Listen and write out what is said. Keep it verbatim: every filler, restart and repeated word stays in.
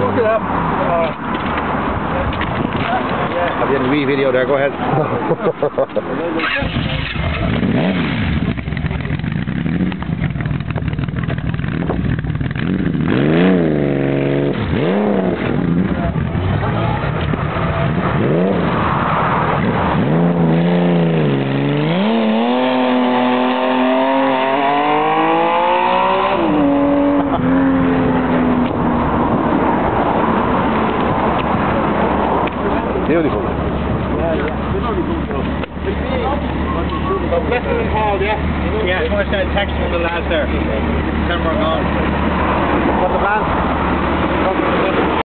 look it up. Uh, I'll be in the wee video there, go ahead. Beautiful. yeah, yeah. Western Hall, yeah? Yeah, I want to send a text from the lads there. December gone. What's the plan?